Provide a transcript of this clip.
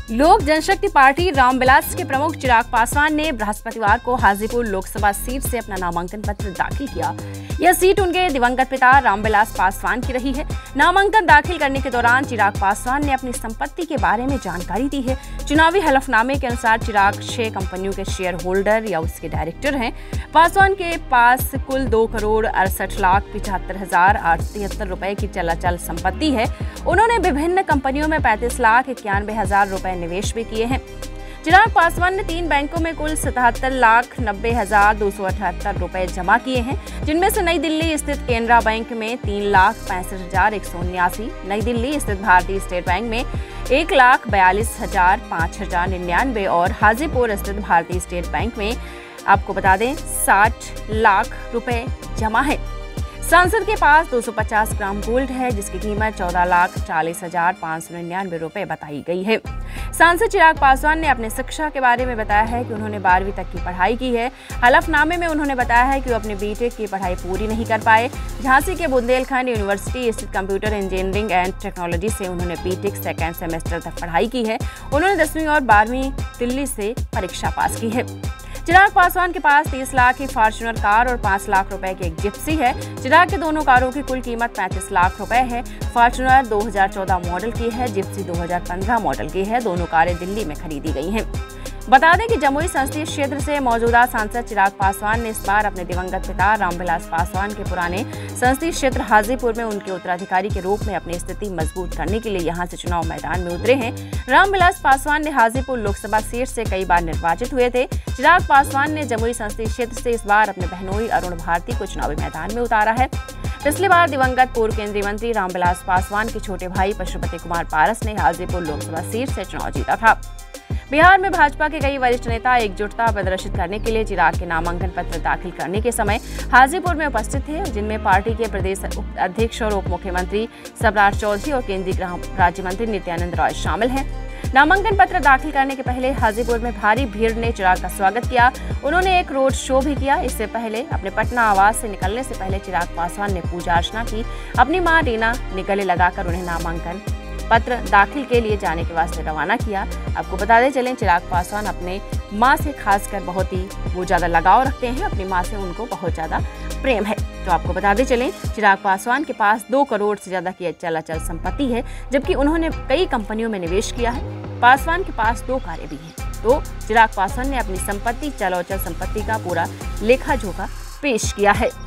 लोक जनशक्ति पार्टी रामविलास के प्रमुख चिराग पासवान ने बृहस्पतिवार को हाजीपुर लोकसभा सीट से अपना नामांकन पत्र दाखिल किया। यह सीट उनके दिवंगत पिता रामविलास पासवान की रही है। नामांकन दाखिल करने के दौरान चिराग पासवान ने अपनी संपत्ति के बारे में जानकारी दी है। चुनावी हलफनामे के अनुसार चिराग 6 कंपनियों के शेयर होल्डर या उसके डायरेक्टर हैं। पासवान के पास कुल 2,68,75,873 रुपए की चलाचल संपत्ति है। उन्होंने विभिन्न कंपनियों में 35,91,000 रुपए निवेश भी किए हैं। चिराग पासवान ने 3 बैंकों में कुल 77,90,278 रुपए जमा किए हैं, जिनमें से नई दिल्ली स्थित केनरा बैंक में 3,65,179, नई दिल्ली स्थित भारतीय स्टेट बैंक में 1,42,0599 और हाजीपुर स्थित भारतीय स्टेट बैंक में आपको बता दें 60 लाख रुपए जमा है। सांसद के पास 250 ग्राम गोल्ड है, जिसकी कीमत 14,40,599 रुपए बताई गई है। सांसद चिराग पासवान ने अपने शिक्षा के बारे में बताया है कि उन्होंने 12वीं तक की पढ़ाई की है। हलफनामे में उन्होंने बताया है कि वो अपने बीटेक की पढ़ाई पूरी नहीं कर पाए। झांसी के बुंदेलखंड यूनिवर्सिटी स्थित कंप्यूटर इंजीनियरिंग एंड टेक्नोलॉजी से उन्होंने बीटेक सेकेंड सेमेस्टर तक पढ़ाई की है। उन्होंने 10वीं और 12वीं दिल्ली से परीक्षा पास की है। चिराग पासवान के पास 30 लाख की फॉर्च्यूनर कार और 5 लाख रुपए की एक जिप्सी है। चिराग के दोनों कारों की कुल कीमत 35 लाख रुपए है। फॉर्च्यूनर 2014 मॉडल की है, जिप्सी 2015 मॉडल की है। दोनों कारें दिल्ली में खरीदी गई हैं। बता दें कि जमुई संसदीय क्षेत्र से मौजूदा सांसद चिराग पासवान ने इस बार अपने दिवंगत पिता रामविलास पासवान के पुराने संसदीय क्षेत्र हाजीपुर में उनके उत्तराधिकारी के रूप में अपनी स्थिति मजबूत करने के लिए यहां से चुनाव मैदान में उतरे हैं। रामविलास पासवान ने हाजीपुर लोकसभा सीट से कई बार निर्वाचित हुए थे। चिराग पासवान ने जमुई संसदीय क्षेत्र से इस बार अपने बहनोई अरुण भारती को चुनावी मैदान में उतारा है। पिछली बार दिवंगत पूर्व केंद्रीय मंत्री रामविलास पासवान के छोटे भाई पशुपति कुमार पारस ने हाजीपुर लोकसभा सीट से चुनाव जीता था। बिहार में भाजपा के कई वरिष्ठ नेता एकजुटता प्रदर्शित करने के लिए चिराग के नामांकन पत्र दाखिल करने के समय हाजीपुर में उपस्थित थे, जिनमें पार्टी के प्रदेश अध्यक्ष और उप मुख्यमंत्री सबराज चौधरी और केंद्रीय गृह राज्य मंत्री नित्यानंद राय शामिल हैं। नामांकन पत्र दाखिल करने के पहले हाजीपुर में भारी भीड़ ने चिराग का स्वागत किया। उन्होंने एक रोड शो भी किया। इससे पहले अपने पटना आवास से निकलने से पहले चिराग पासवान ने पूजा अर्चना की। अपनी मां रीना ने गले लगाकर उन्हें नामांकन पत्र दाखिल के लिए जाने के वास्ते रवाना किया। आपको बताते चलें, चिराग पासवान अपने मां से खासकर बहुत ही वो ज़्यादा लगाव रखते हैं। अपनी मां से उनको बहुत ज़्यादा प्रेम है। तो आपको बताते चलें, चिराग पासवान के पास 2 करोड़ से ज़्यादा की चलाचल संपत्ति है, जबकि उन्होंने कई कंपनियों में निवेश किया है। पासवान के पास 2 कारें भी हैं। तो चिराग पासवान ने अपनी संपत्ति चलाचल संपत्ति का पूरा लेखा जोखा पेश किया है।